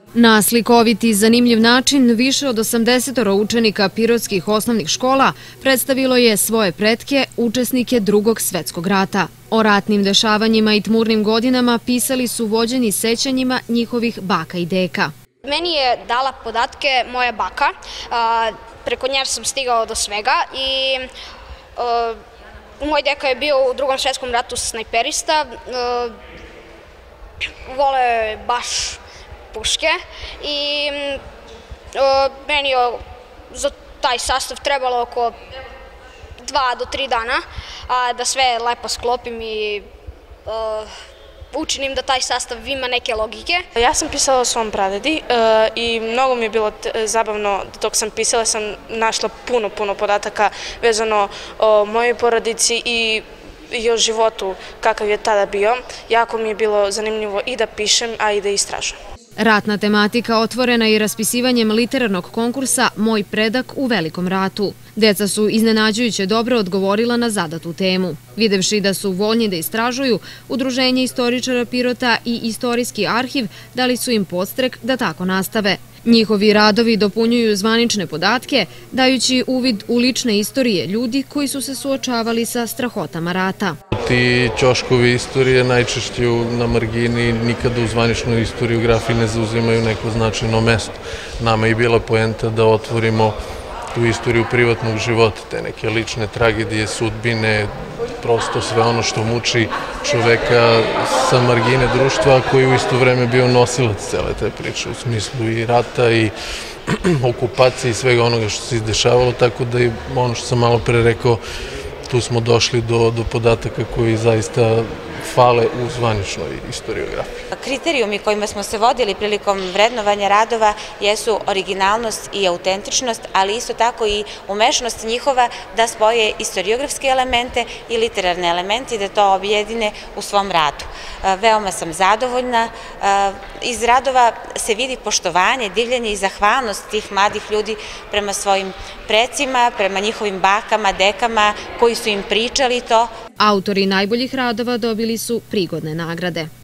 Na slikovit i zanimljiv način više od 80 učenika pirotskih osnovnih škola predstavilo je svoje pretke, učesnike Drugog svetskog rata. O ratnim dešavanjima i tmurnim godinama pisali su vođeni sećanjima njihovih baka i deka. Meni je dala podatke moja baka, preko nje sam stigao do svega i moj deka je bio u Drugom svetskom ratu snajperista, voleo je baš puške i meni je za taj sastav trebalo oko 2 do 3 dana da sve lepo sklopim i učinim da taj sastav ima neke logike. Ja sam pisala o svom pradedi i mnogo mi je bilo zabavno dok sam pisala, sam našla puno podataka vezano o mojoj porodici i o životu kakav je tada bio. Jako mi je bilo zanimljivo i da pišem, a i da istražujem. Ratna tematika otvorena je raspisivanjem literarnog konkursa Moj predak u Velikom ratu. Deca su iznenađujuće dobro odgovorila na zadatu temu. Videvši da su voljni da istražuju, Udruženje istoričara Pirota i Istorijski arhiv dali su im podstrek da tako nastave. Njihovi radovi dopunjuju zvanične podatke, dajući uvid u lične istorije ljudi koji su se suočavali sa strahotama rata. Ti ćoškovi istorije najčešće na margini nikada u zvaničnoj istoriografiji ne zauzimaju neko značajno mesto. Nama je bila poenta da otvorimo tu istoriju privatnog života, te neke lične tragedije, sudbine, prosto sve ono što muči čoveka sa margine društva, koji u isto vreme bio nosilac cele te priče, u smislu i rata i okupacije i svega onoga što se izdešavalo, tako da i ono što sam malo pre rekao, tu smo došli do podataka koji zaista fale u zvaničnoj istoriografiji. Kriterijumi kojima smo se vodili prilikom vrednovanja radova jesu originalnost i autentičnost, ali isto tako i umešnost njihova da spoje istoriografske elemente i literarne elemente i da to objedine u svom radu. Veoma sam zadovoljna. Iz radova se vidi poštovanje, divljenje i zahvalnost tih mladih ljudi prema svojim precima, prema njihovim bakama, dekama koji su im pričali to. Autori najboljih radova dobili su prigodne nagrade.